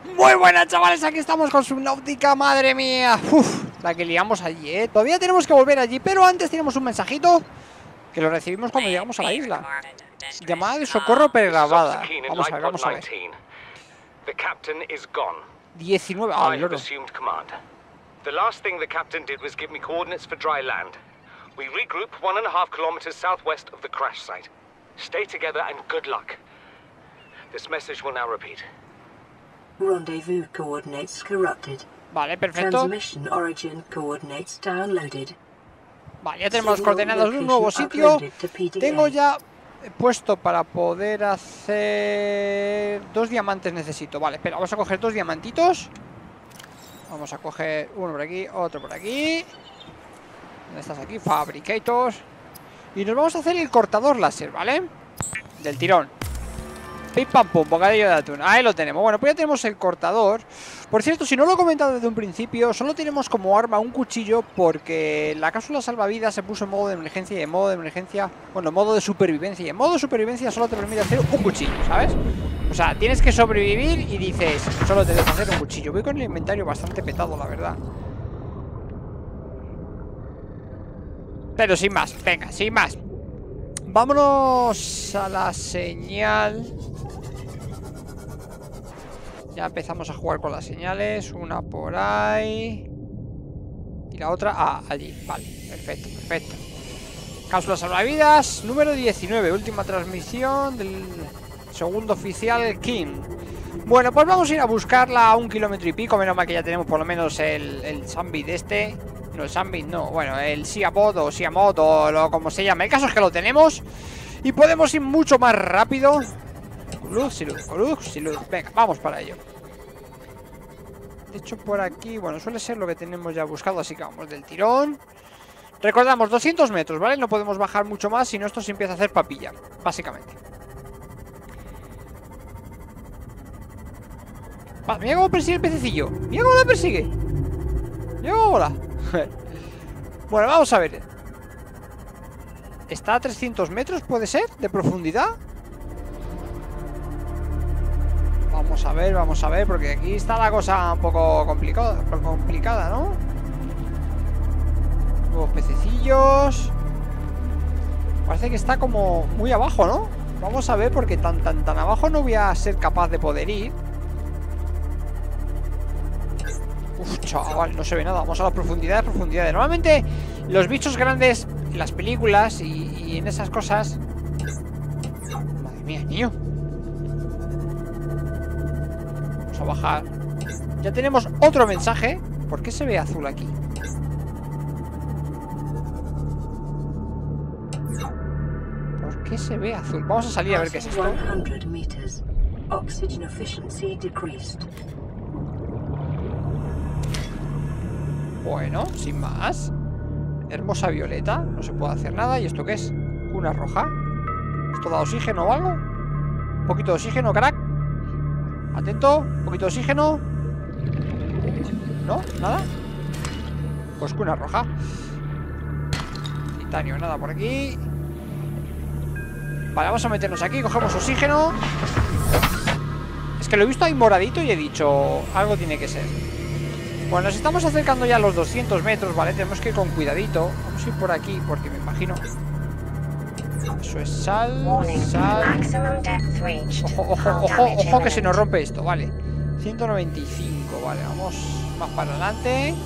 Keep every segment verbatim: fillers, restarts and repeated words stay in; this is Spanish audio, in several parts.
Muy buenas, chavales, aquí estamos con Subnautica, madre mía. Uf, la que liamos allí, eh. Todavía tenemos que volver allí, pero antes tenemos un mensajito que lo recibimos cuando llegamos a la isla. Llamada de socorro pregrabada. Vamos a ver, vamos a ver. diecinueve. Ah, loro. The last thing the captain did was give me coordinates for dry land. We regroup one and a half kilometers southwest of the crash site. Stay together and good luck. This message will now repeat. Rendezvous coordinates corrupted. Vale, perfecto. Transmission origin coordinates downloaded. Vale, ya tenemos coordenadas de un nuevo sitio. Tengo ya puesto para poder hacer... Dos diamantes necesito. Vale, espera, vamos a coger dos diamantitos. Vamos a coger uno por aquí, otro por aquí. ¿Dónde estás aquí? Fabricators. Y nos vamos a hacer el cortador láser, ¿vale? Del tirón. Pim pam pum, bocadillo de atún. Ahí lo tenemos. Bueno, pues ya tenemos el cortador. Por cierto, si no lo he comentado desde un principio, solo tenemos como arma un cuchillo porque la cápsula salvavidas se puso en modo de emergencia y en modo de emergencia, bueno, en modo de supervivencia. Y en modo de supervivencia solo te permite hacer un cuchillo, ¿sabes? O sea, tienes que sobrevivir y dices, solo te dejo hacer un cuchillo. Voy con el inventario bastante petado, la verdad. Pero sin más, venga, sin más. Vámonos a la señal. Ya empezamos a jugar con las señales. Una por ahí y la otra, ah, allí. Vale, perfecto, perfecto. Cápsula salvavidas número diecinueve. Última transmisión del segundo oficial King. Bueno, pues vamos a ir a buscarla a un kilómetro y pico. Menos mal que ya tenemos por lo menos el, el Sunbeam de este. No, el Sunbeam no, bueno, el Siamod o Siamod o lo como se llame. El caso es que lo tenemos y podemos ir mucho más rápido. Luz y luz, luz y luz. Venga, vamos para ello. De hecho, por aquí, bueno, suele ser lo que tenemos ya buscado, así que vamos del tirón. Recordamos, doscientos metros, ¿vale? No podemos bajar mucho más, si no esto se empieza a hacer papilla, básicamente. Va, mira cómo persigue el pececillo. Mira cómo la persigue. Mira cómo mola. Bueno, vamos a ver. ¿Está a trescientos metros, puede ser? ¿De profundidad? Vamos a ver, vamos a ver, porque aquí está la cosa un poco complicada, complicada, ¿no? Nuevos pececillos. Parece que está como muy abajo, ¿no? Vamos a ver, porque tan, tan, tan abajo no voy a ser capaz de poder ir. Uf, chaval, no se ve nada. Vamos a las profundidades, profundidades. Normalmente los bichos grandes en las películas y, y en esas cosas... Madre mía, niño. Vamos a bajar. Ya tenemos otro mensaje. ¿Por qué se ve azul aquí? ¿Por qué se ve azul? Vamos a salir a ver qué es esto. Bueno, sin más. Hermosa violeta. No se puede hacer nada. ¿Y esto qué es? Una roja. ¿Esto da oxígeno o algo? Un poquito de oxígeno, crack. Atento. Un poquito de oxígeno. ¿No? ¿Nada? Pues una roja. Titanio, nada por aquí. Vale, vamos a meternos aquí. Cogemos oxígeno. Es que lo he visto ahí moradito y he dicho, algo tiene que ser. Bueno, nos estamos acercando ya a los doscientos metros, ¿vale? Tenemos que ir con cuidadito. Vamos a ir por aquí, porque me imagino... Eso es sal, sal... Ojo, ojo, ojo, ojo que se nos rompe esto, vale. ciento noventa y cinco, vale, vamos más para adelante.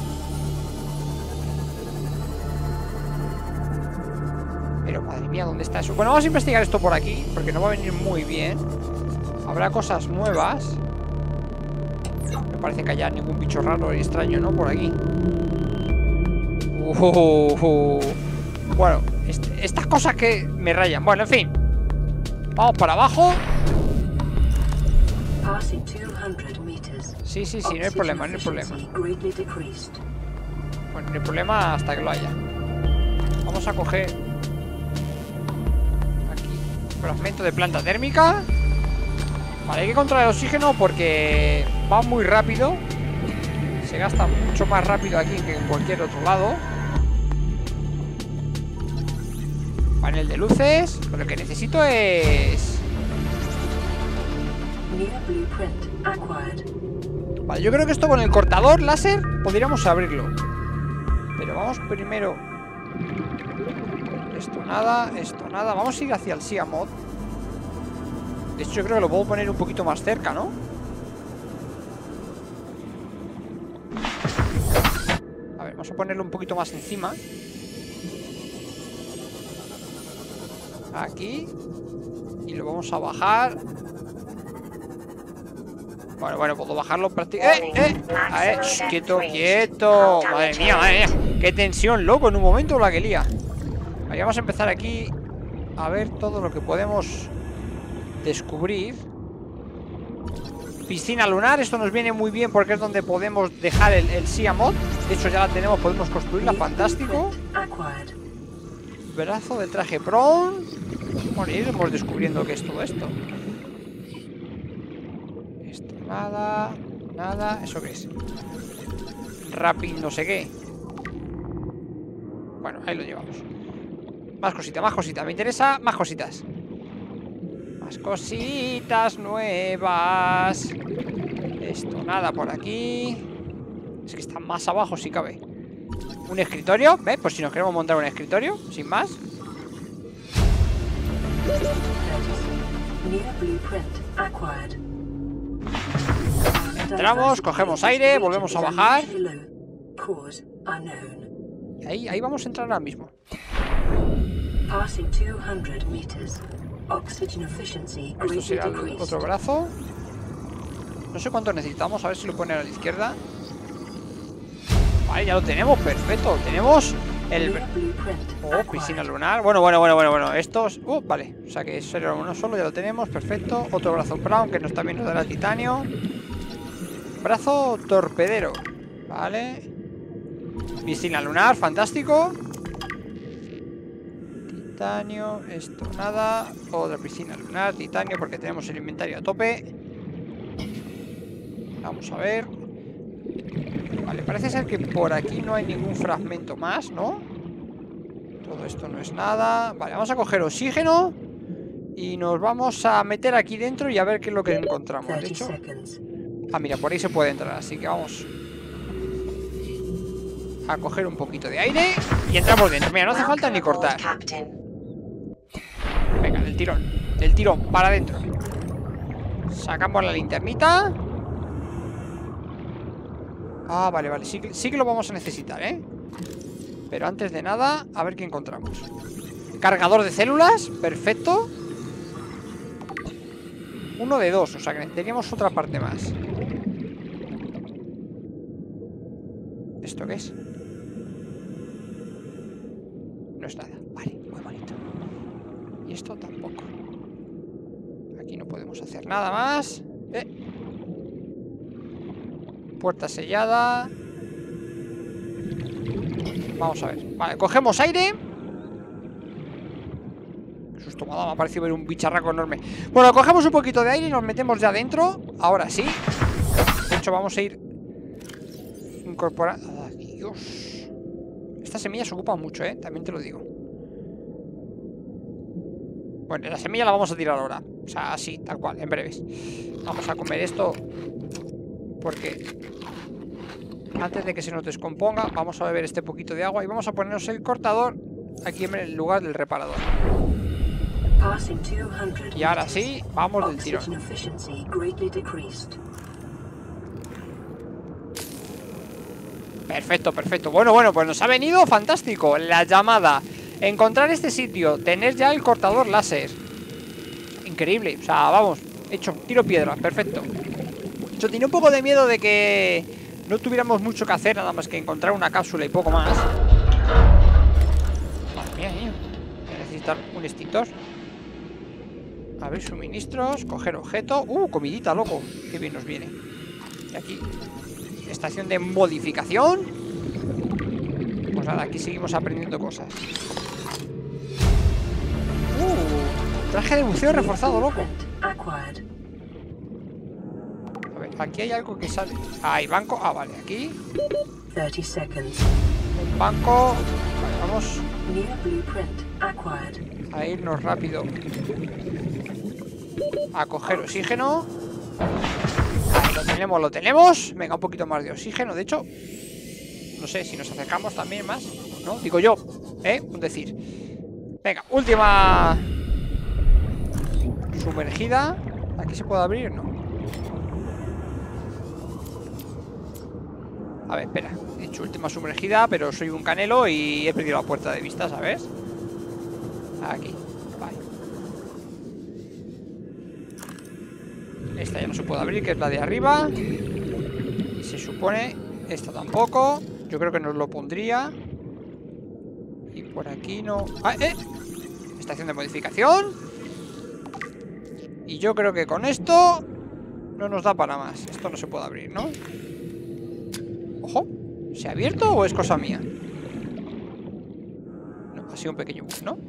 Pero madre mía, ¿dónde está eso? Bueno, vamos a investigar esto por aquí, porque no va a venir muy bien. Habrá cosas nuevas. No parece que haya ningún bicho raro y extraño, ¿no? Por aquí. Uh, uh, uh. Bueno, este, estas cosas que me rayan. Bueno, en fin. Vamos para abajo. Sí, sí, sí, no hay problema, no hay problema. Bueno, no hay problema hasta que lo haya. Vamos a coger aquí fragmento de planta térmica. Vale, hay que controlar el oxígeno porque va muy rápido. Se gasta mucho más rápido aquí que en cualquier otro lado. Panel de luces. Pero lo que necesito es... acquired. Vale, yo creo que esto con el cortador láser podríamos abrirlo. Pero vamos primero. Esto nada, esto nada. Vamos a ir hacia el Sia Mod. De hecho yo creo que lo puedo poner un poquito más cerca, ¿no? A ver, vamos a ponerlo un poquito más encima. Aquí. Y lo vamos a bajar. Bueno, bueno, puedo bajarlo prácticamente. ¡Eh! ¡Eh! A ver, ¡shh! ¡Quieto, quieto! Madre mía, madre mía. ¡Qué tensión, loco! En un momento la que lía. Vale, vamos a empezar aquí a ver todo lo que podemos descubrir. Piscina lunar, esto nos viene muy bien porque es donde podemos dejar el, el Sia Mod. De hecho ya la tenemos, podemos construirla, fantástico. Brazo del traje Brown. Bueno, y iremos descubriendo qué es todo esto. Esto nada, nada, ¿eso qué es? Rapid no sé qué. Bueno, ahí lo llevamos. Más cositas, más cositas, me interesa más cositas. Más cositas nuevas. Esto nada por aquí. Es que está más abajo si cabe. Un escritorio, ¿ves? Pues si nos queremos montar un escritorio, sin más. Entramos, cogemos aire, volvemos a bajar. Ahí, ahí vamos a entrar ahora mismo. Esto será el otro brazo. No sé cuánto necesitamos, a ver si lo pone a la izquierda. Vale, ya lo tenemos, perfecto. Tenemos el... Oh, piscina lunar. Bueno, bueno, bueno, bueno, bueno. Estos... Uh, vale, o sea que eso era uno solo, ya lo tenemos, perfecto. Otro brazo brown, que nos también nos dará titanio. Brazo torpedero. Vale. Piscina lunar, fantástico. Titanio, esto nada. Otra piscina lunar, titanio, porque tenemos el inventario a tope. Vamos a ver. Vale, parece ser que por aquí no hay ningún fragmento más, ¿no? Todo esto no es nada. Vale, vamos a coger oxígeno y nos vamos a meter aquí dentro y a ver qué es lo que encontramos. De hecho... Ah, mira, por ahí se puede entrar, así que vamos a coger un poquito de aire y entramos dentro. Mira, no hace falta ni cortar. Venga, del tirón. Del tirón, para adentro. Sacamos la linternita. Ah, vale, vale, sí, sí que lo vamos a necesitar, ¿eh? Pero antes de nada, a ver qué encontramos. Cargador de células, perfecto. Uno de dos, o sea que teníamos otra parte más. ¿Esto qué es? No es nada, vale, muy bonito. Y esto tampoco. Aquí no podemos hacer nada más. Eh Puerta sellada. Vamos a ver. Vale, cogemos aire. Qué susto me ha dado, me ha parecido ver un bicharraco enorme. Bueno, cogemos un poquito de aire y nos metemos ya dentro. Ahora sí. De hecho, vamos a ir incorporando. ¡Ay, Dios! Estas semillas se ocupan mucho, ¿eh? También te lo digo. Bueno, la semilla la vamos a tirar ahora. O sea, así, tal cual, en breves. Vamos a comer esto porque antes de que se nos descomponga, vamos a beber este poquito de agua y vamos a ponernos el cortador aquí en el lugar del reparador. Y ahora sí, vamos del tirón. Perfecto, perfecto. Bueno, bueno, pues nos ha venido fantástico la llamada. Encontrar este sitio, tener ya el cortador láser. Increíble, o sea, vamos, hecho, tiro piedra, perfecto. Yo tenía un poco de miedo de que no tuviéramos mucho que hacer, nada más que encontrar una cápsula y poco más. Madre mía, niño. Voy a necesitar un extintor. Abrir suministros, coger objeto. Uh, comidita, loco. Qué bien nos viene. Y aquí, estación de modificación. Pues nada, aquí seguimos aprendiendo cosas. Uh, traje de buceo reforzado, loco. Aquí hay algo que sale. Ah, hay banco. Ah, vale, aquí. Un banco. Vale, vamos a irnos rápido a coger oxígeno. Lo tenemos, lo tenemos. Venga, un poquito más de oxígeno. De hecho, no sé si nos acercamos también más, ¿no? Digo yo, ¿eh? Un decir. Venga, última sumergida. ¿Aquí se puede abrir? No. A ver, espera. He hecho última sumergida, pero soy un canelo y he perdido la puerta de vista, ¿sabes? Aquí, vale. Esta ya no se puede abrir, que es la de arriba. Y se supone... Esta tampoco. Yo creo que nos lo pondría. Y por aquí no... ¡Ah, eh! Estación de modificación. Y yo creo que con esto no nos da para más. Esto no se puede abrir, ¿no? Ojo. ¿Se ha abierto o es cosa mía? No, ha sido un pequeño bug, ¿no?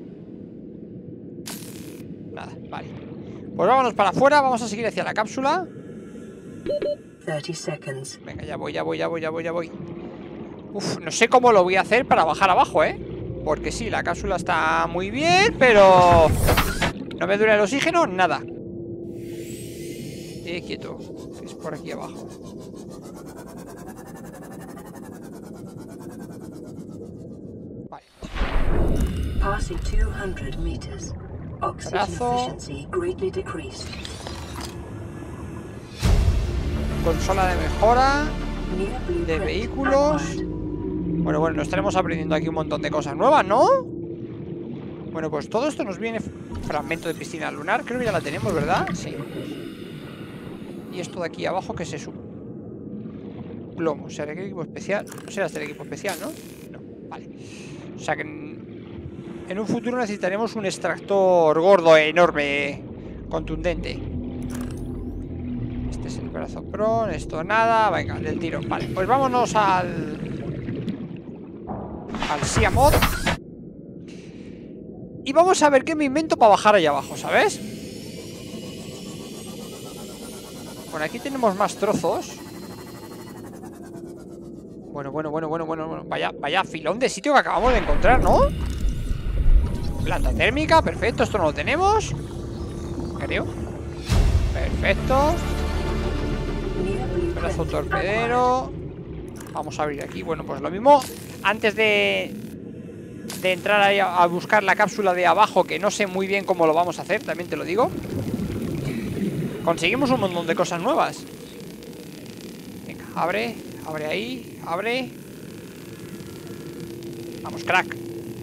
Nada, vale. Pues vámonos para afuera. Vamos a seguir hacia la cápsula. thirty seconds. Venga, ya voy, ya voy, ya voy, ya voy, ya voy. Uf, no sé cómo lo voy a hacer para bajar abajo, ¿eh? Porque sí, la cápsula está muy bien, pero... no me dura el oxígeno, nada. Eh, quieto. Es por aquí abajo. Vale. Passing two hundred meters. Oxygen Brazo. efficiency greatly decreased. Consola de mejora. New blueprint De vehículos. acquired. Bueno, bueno, nos estaremos aprendiendo aquí un montón de cosas nuevas, ¿no? Bueno, pues todo esto nos viene. Fragmento de piscina lunar. Creo que ya la tenemos, ¿verdad? Sí. Y esto de aquí abajo, que es eso. Plomo. ¿Será el equipo especial? No será este el equipo especial, ¿no? No, vale. O sea que en, en un futuro necesitaremos un extractor gordo, enorme, contundente. Este es el brazo Pro. Esto nada. Venga, del tiro. Vale, pues vámonos al... al Siamod. Y vamos a ver qué me invento para bajar allá abajo, ¿sabes? Bueno, aquí tenemos más trozos. Bueno, bueno, bueno, bueno, bueno, bueno. Vaya, vaya filón de sitio que acabamos de encontrar, ¿no? Planta térmica, perfecto, esto no lo tenemos. Creo. Perfecto. Brazo torpedero. Vamos a abrir aquí, bueno, pues lo mismo. Antes de... de entrar ahí a, a buscar la cápsula de abajo, que no sé muy bien cómo lo vamos a hacer, también te lo digo. Conseguimos un montón de cosas nuevas. Venga, abre, abre ahí, abre. Vamos, crack.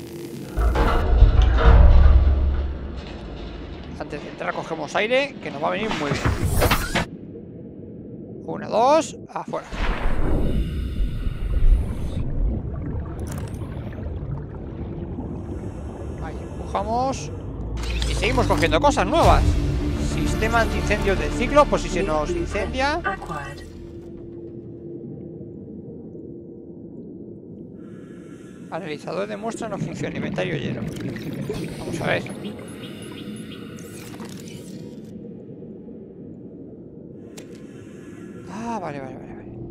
Antes de entrar cogemos aire, que nos va a venir muy bien. Una, dos, afuera. Ahí empujamos. Y seguimos cogiendo cosas nuevas. Sistema antiincendios del ciclo, por si se nos incendia. Analizador de muestra no funciona. Inventario lleno. Vamos a ver. Ah, vale, vale, vale, vale.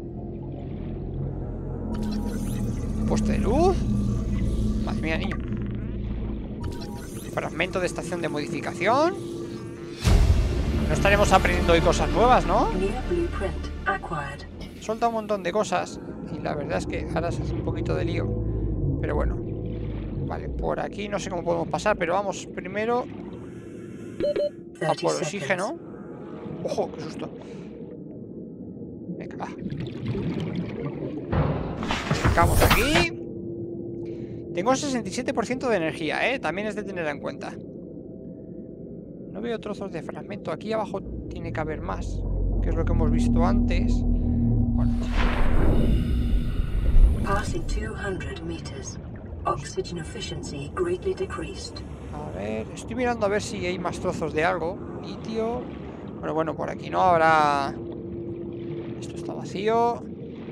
Poste de luz. Madre mía, niño. Fragmento de estación de modificación. No estaremos aprendiendo hoy cosas nuevas, ¿no? Suelta un montón de cosas. Y la verdad es que ahora se hace un poquito de lío. Pero bueno. Vale, por aquí no sé cómo podemos pasar, pero vamos primero a por oxígeno. ¡Ojo, qué susto! Venga, va. Acercamos aquí. Tengo sesenta y siete por ciento de energía, ¿eh? También es de tener en cuenta. No veo trozos de fragmento. Aquí abajo tiene que haber más, que es lo que hemos visto antes. Bueno. Passing two hundred meters. Oxygen efficiency greatly decreased. A ver, estoy mirando a ver si hay más trozos de algo. Litio. Bueno, bueno, por aquí no habrá. Esto está vacío.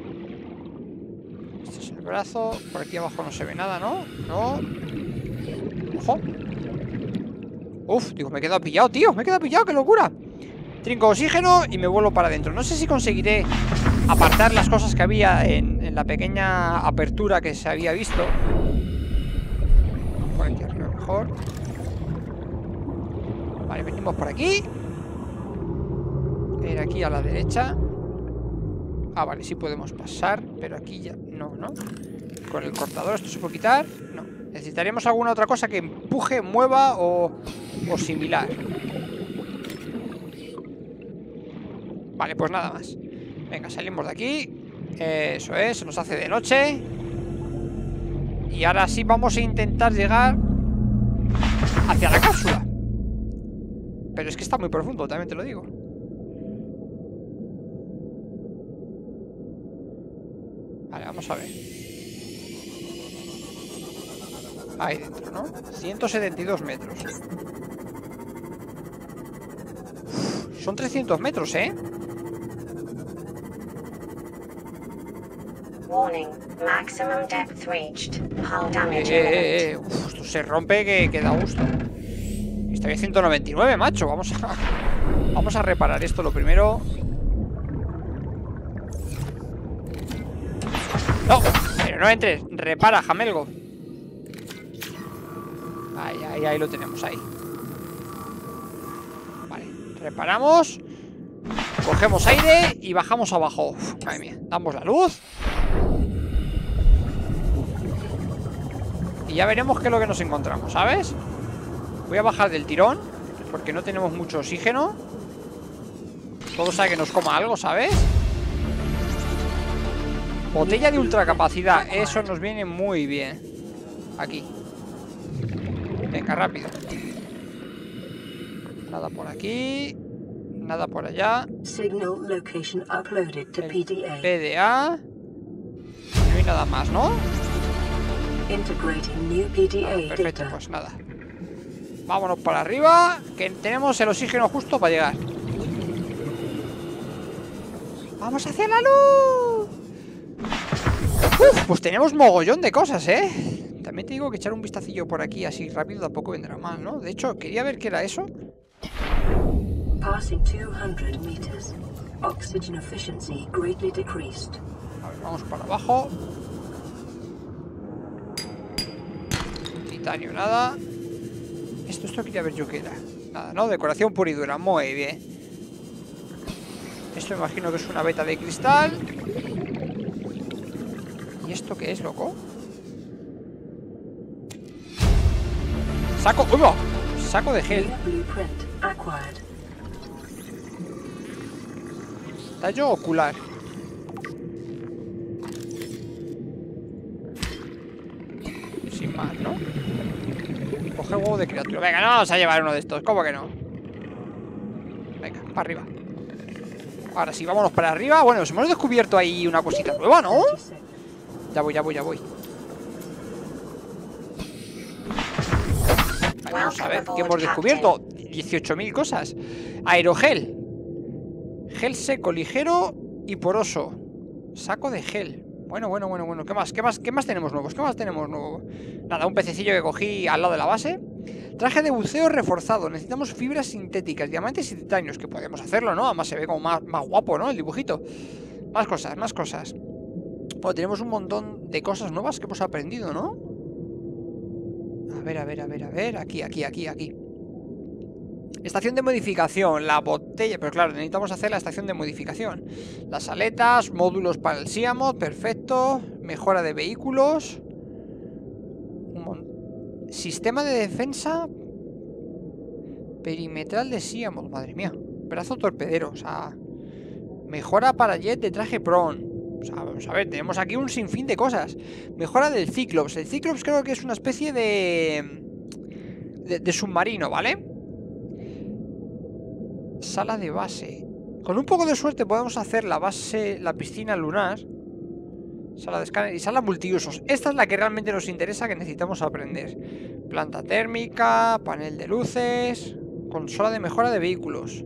Este es el brazo. Por aquí abajo no se ve nada, ¿no? No. Ojo. Uf, digo, me he quedado pillado, tío. Me he quedado pillado, qué locura. Trinco oxígeno y me vuelvo para adentro. No sé si conseguiré apartar las cosas que había en, en la pequeña apertura que se había visto. Por aquí arriba mejor. Vale, venimos por aquí. Ir aquí a la derecha. Ah, vale, sí podemos pasar, pero aquí ya no, ¿no? Con el cortador esto se puede quitar. No, necesitaríamos alguna otra cosa que empuje, mueva o, o similar. Vale, pues nada más. Venga, salimos de aquí. Eso es, se nos hace de noche. Y ahora sí vamos a intentar llegar hacia la cápsula. Pero es que está muy profundo, también te lo digo. Vale, vamos a ver. Ahí dentro, ¿no? ciento setenta y dos metros. Uf, son trescientos metros, ¿eh? Warning, maximum depth reached. Hull damage Eh, eh, eh. Uf, esto se rompe que, que da gusto. Estoy a ciento noventa y nueve, macho. Vamos a, vamos a reparar esto lo primero. No, pero no entres. Repara, jamelgo. Ahí, ahí, ahí lo tenemos, ahí. Vale, reparamos. Cogemos aire y bajamos abajo. Uf, madre mía, damos la luz. Y ya veremos qué es lo que nos encontramos, ¿sabes? Voy a bajar del tirón, porque no tenemos mucho oxígeno. Todo sabe que nos coma algo, ¿sabes? Botella de ultracapacidad. Eso nos viene muy bien. Aquí. Venga, rápido. Nada por aquí. Nada por allá. Signal location uploaded to P D A. P D A. No hay nada más, ¿no? Integrating new P D A Ah, perfecto, data. pues nada. Vámonos para arriba, que tenemos el oxígeno justo para llegar. ¡Vamos hacia la luz! Uf, pues tenemos mogollón de cosas, ¿eh? También te digo que echar un vistacillo por aquí así rápido tampoco vendrá mal, ¿no? De hecho, quería ver qué era eso. Passing two hundred meters. Oxygen efficiency greatly decreased. A ver, vamos para abajo. Titanio, nada. Esto, esto quería ver yo qué era. Nada, ¿no? Decoración pura y dura. Muy bien. Esto imagino que es una beta de cristal. ¿Y esto qué es, loco? Saco... ¡Uy, va! Saco de gel. New blueprint acquired. Tallo ocular. Sin más, ¿no? Coge huevo de criatura. Venga, no vamos a llevar uno de estos. ¿Cómo que no? Venga, para arriba. Ahora sí, vámonos para arriba. Bueno, nos hemos descubierto ahí una cosita nueva, ¿no? Ya voy, ya voy, ya voy. Vale, vamos a ver qué hemos descubierto. dieciocho mil cosas. Aerogel. Gel seco, ligero y poroso. Saco de gel. Bueno, bueno, bueno, bueno. ¿Qué más? ¿Qué más? ¿Qué más tenemos nuevos? ¿Qué más tenemos nuevo? Nada, un pececillo que cogí al lado de la base. Traje de buceo reforzado. Necesitamos fibras sintéticas, diamantes y titanios. Que podemos hacerlo, ¿no? Además se ve como más, más guapo, ¿no? El dibujito. Más cosas, más cosas. Bueno, tenemos un montón de cosas nuevas que hemos aprendido, ¿no? A ver, a ver, a ver, a ver. Aquí, aquí, aquí, aquí. Estación de modificación, la botella. Pero claro, necesitamos hacer la estación de modificación. Las aletas, módulos para el Seamoth, perfecto. Mejora de vehículos. Un mon... Sistema de defensa perimetral de Seamoth, madre mía. Brazo torpedero, o sea. Mejora para jet de traje Prone. O sea, vamos a ver, tenemos aquí un sinfín de cosas. Mejora del Cyclops. El Cyclops creo que es una especie de... De, de submarino, ¿vale? Sala de base. Con un poco de suerte podemos hacer la base, la piscina lunar. Sala de escáner y sala multiusos. Esta es la que realmente nos interesa, que necesitamos aprender. Planta térmica, panel de luces, consola de mejora de vehículos.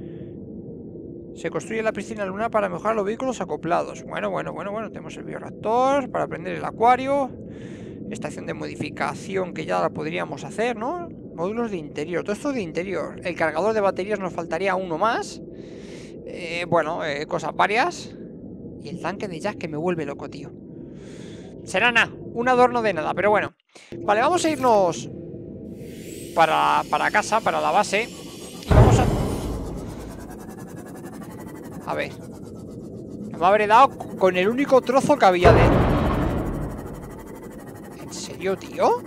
Se construye la piscina lunar para mejorar los vehículos acoplados. Bueno, bueno, bueno, bueno. Tenemos el bioreactor para prender el acuario. Estación de modificación que ya la podríamos hacer, ¿no? Módulos de interior. Todo esto de interior. El cargador de baterías nos faltaría uno más. Eh, bueno, eh, cosas varias. Y el tanque de Jack que me vuelve loco, tío. Será nada. Un adorno de nada, pero bueno. Vale, vamos a irnos para, para casa, para la base. Y vamos a... A ver. A Me habré dado con el único trozo que había de... ¿En serio, tío?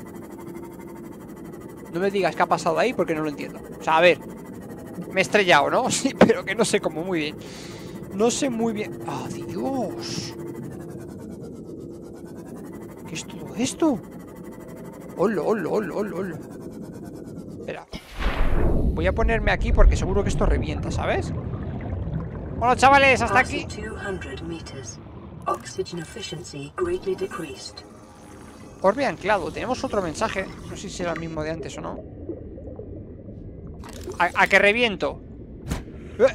No me digas qué ha pasado ahí porque no lo entiendo. O sea, a ver, me he estrellado, ¿no? Sí, pero que no sé cómo, muy bien. No sé muy bien... ¡Ah, Dios! ¿Qué es todo esto? ¡Hola, hola, hola, hola, hola! Espera. Voy a ponerme aquí porque seguro que esto revienta, ¿sabes? Bueno, chavales, hasta aquí. Orbe anclado. Tenemos otro mensaje. No sé si será el mismo de antes o no. ¿A, a que reviento? ¡Eh!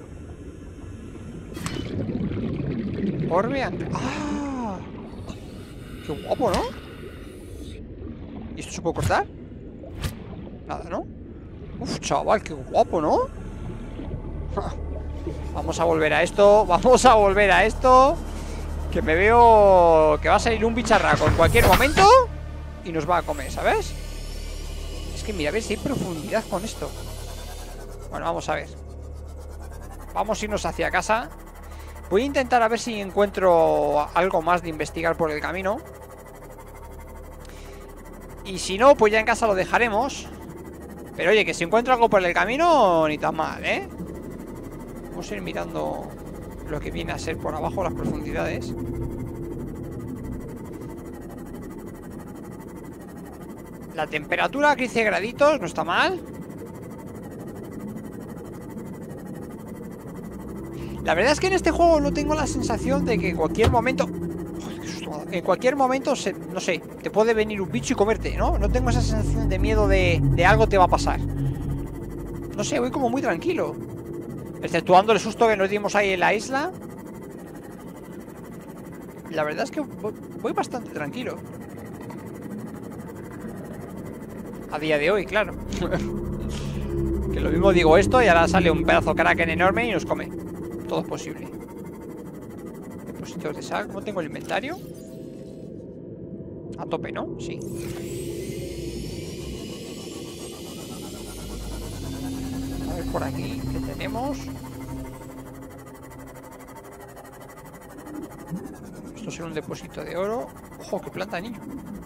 Orbe anclado. ¡Ah! ¡Qué guapo!, ¿no? ¿Y esto se puede cortar? Nada, ¿no? Uf, chaval, qué guapo, ¿no? Vamos a volver a esto. Vamos a volver a esto. Que me veo que va a salir un bicharraco en cualquier momento y nos va a comer, ¿sabes? Es que mira, a ver si hay profundidad con esto. Bueno, vamos a ver. Vamos a irnos hacia casa. Voy a intentar a ver si encuentro algo más de investigar por el camino. Y si no, pues ya en casa lo dejaremos. Pero oye, que si encuentro algo por el camino, ni tan mal, ¿eh? Vamos a ir mirando lo que viene a ser por abajo las profundidades. La temperatura, quince graditos, no está mal. La verdad es que en este juego no tengo la sensación de que en cualquier momento... En cualquier momento, se, no sé, te puede venir un bicho y comerte, ¿no? No tengo esa sensación de miedo de, de algo te va a pasar. No sé, voy como muy tranquilo. Exceptuando el susto que nos dimos ahí en la isla. La verdad es que voy, voy bastante tranquilo. A día de hoy, claro. Que lo mismo digo esto y ahora sale un pedazo de kraken enorme y nos come. Todo es posible. Depósitos de sal. ¿Cómo tengo el inventario? A tope, ¿no? Sí. A ver por aquí, ¿qué tenemos? Esto será un depósito de oro. ¡Ojo, qué planta, niño!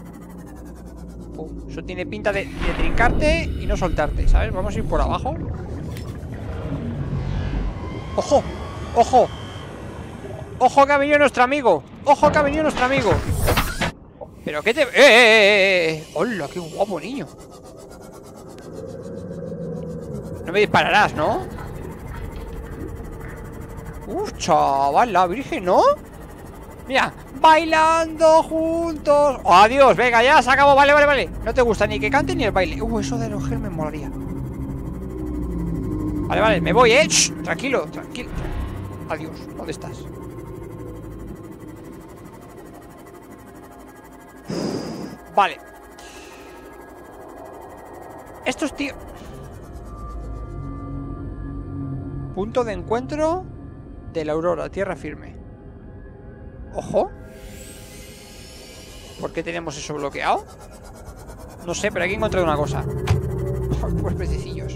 Pum. Eso tiene pinta de, de trincarte y no soltarte, ¿sabes? Vamos a ir por abajo. ¡Ojo! ¡Ojo! ¡Ojo que ha venido nuestro amigo! ¡Ojo que ha venido nuestro amigo! ¿Pero qué te...? ¡Eh, eh, eh, eh! ¡Hola, qué guapo, niño! No me dispararás, ¿no? ¡Uf, chaval! La virgen, ¿no? Mira, bailando juntos. ¡Oh, adiós! Venga, ya se acabó. Vale, vale, vale. No te gusta ni que cante ni el baile. Uh, eso de los me molaría. Vale, vale, me voy, ¿eh? Shh, tranquilo, tranquilo. Adiós, ¿dónde estás? Vale. Estos tíos... Punto de encuentro de la aurora, tierra firme. Ojo. ¿Por qué tenemos eso bloqueado? No sé, pero aquí he encontrado una cosa. Pues pececillos.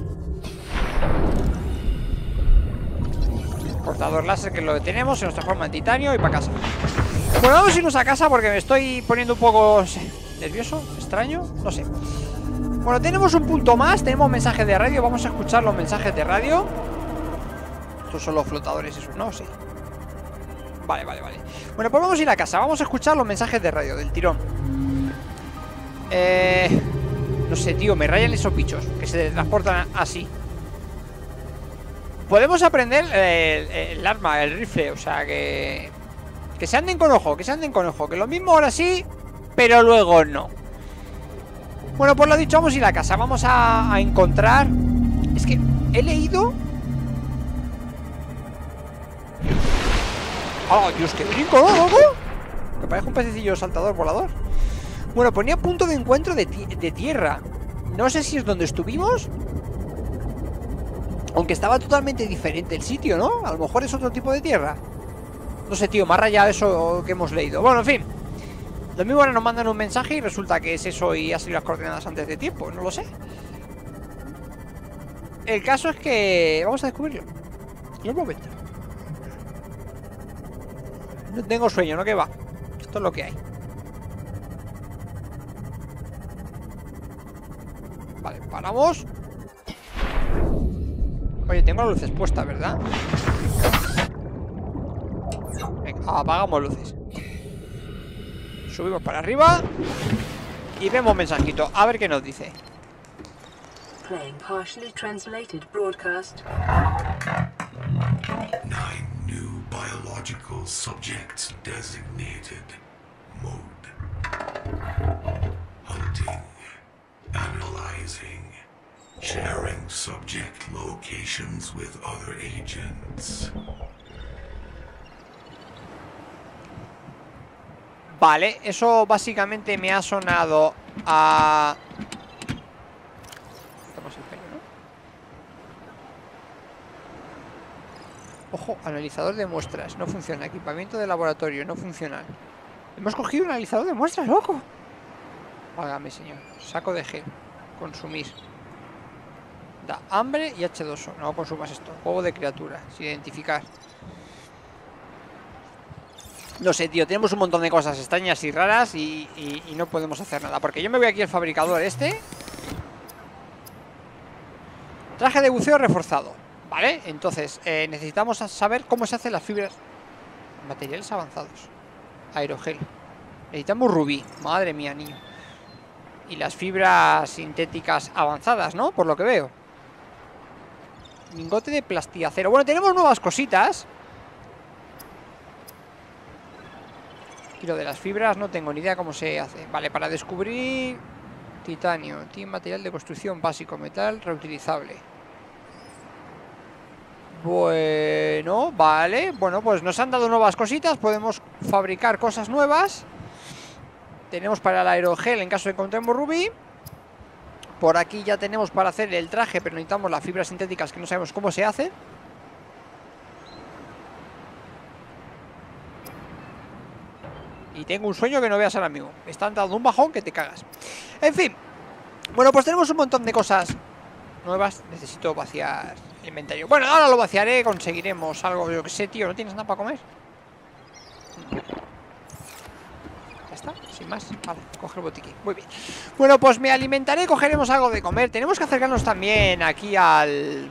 Cortador láser, que lo tenemos, se nos transforma en titanio y para casa. Bueno, vamos a irnos a casa porque me estoy poniendo un poco, no sé, nervioso, extraño, no sé. Bueno, tenemos un punto más, tenemos mensajes de radio, vamos a escuchar los mensajes de radio. Estos son los flotadores esos, ¿no? Sí. Vale, vale, vale. Bueno, pues vamos a ir a casa, vamos a escuchar los mensajes de radio del tirón. Eh... No sé, tío, me rayan esos bichos que se transportan así. Podemos aprender el, el arma, el rifle, o sea que... Que se anden con ojo, que se anden con ojo. Que lo mismo ahora sí, pero luego no. Bueno, pues lo dicho, vamos a ir a casa. Vamos a, a encontrar... Es que he leído... ¡Oh, Dios, qué brinco, ¿no, loco? Que parece un pececillo saltador volador. Bueno, ponía punto de encuentro de, de tierra. No sé si es donde estuvimos, aunque estaba totalmente diferente el sitio, ¿no? A lo mejor es otro tipo de tierra. No sé, tío, me ha rayado eso que hemos leído. Bueno, en fin. Lo mismo ahora nos mandan un mensaje y resulta que es eso y ha salido las coordenadas antes de tiempo. No lo sé. El caso es que... Vamos a descubrirlo. En un momento. No tengo sueño, ¿no? Que va. Esto es lo que hay. Vale, paramos. Oye, tengo las luces puestas, ¿verdad? Venga, apagamos luces. Subimos para arriba y vemos un mensajito. A ver qué nos dice. Playing partially translated broadcast. Nine new biological subjects designated. Mode. Hunting. Analyzing. Sharing subject locations with other agents. Vale, eso básicamente me ha sonado a... Estamos el pelo, ¿no? Ojo, analizador de muestras, no funciona. Equipamiento de laboratorio, no funciona. Hemos cogido un analizador de muestras, loco. Válgame, señor. Saco de gel. Consumir. Da hambre y hache dos o. No consumas esto. Juego de criaturas. Identificar. No sé, tío. Tenemos un montón de cosas extrañas y raras y, y, y no podemos hacer nada. Porque yo me voy aquí al fabricador este. Traje de buceo reforzado. Vale, entonces eh, necesitamos saber cómo se hacen las fibras. Materiales avanzados. Aerogel. Necesitamos rubí. Madre mía, niño. Y las fibras sintéticas avanzadas, ¿no? Por lo que veo. Lingote de plastiacero. Bueno, tenemos nuevas cositas. Y lo de las fibras no tengo ni idea cómo se hace. Vale, para descubrir titanio. Tiene material de construcción básico. Metal reutilizable. Bueno, vale. Bueno, pues nos han dado nuevas cositas. Podemos fabricar cosas nuevas. Tenemos para el aerogel en caso de que encontremos rubí. Por aquí ya tenemos para hacer el traje, pero necesitamos las fibras sintéticas que no sabemos cómo se hacen. Y tengo un sueño que no veas ahora mismo. Me están dando un bajón que te cagas. En fin. Bueno, pues tenemos un montón de cosas nuevas. Necesito vaciar el inventario. Bueno, ahora lo vaciaré. Conseguiremos algo, yo que sé, tío. ¿No tienes nada para comer? ¿Ya está? Sin más. Vale, coge el botiquín. Muy bien. Bueno, pues me alimentaré. Cogeremos algo de comer. Tenemos que acercarnos también aquí al...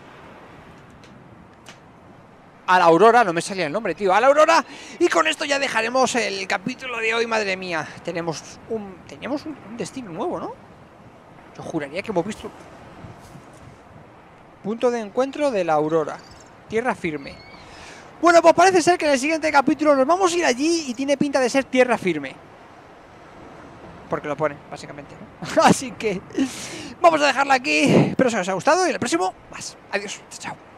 a la Aurora, no me salía el nombre, tío. A la Aurora. Y con esto ya dejaremos el capítulo de hoy, madre mía. Tenemos un... Teníamos un, un destino nuevo, ¿no? Yo juraría que hemos visto... Punto de encuentro de la Aurora. Tierra firme. Bueno, pues parece ser que en el siguiente capítulo nos vamos a ir allí y tiene pinta de ser tierra firme. Porque lo pone, básicamente, ¿no? Así que... Vamos a dejarla aquí. Espero que os haya gustado y en el próximo, más. Adiós. Chao.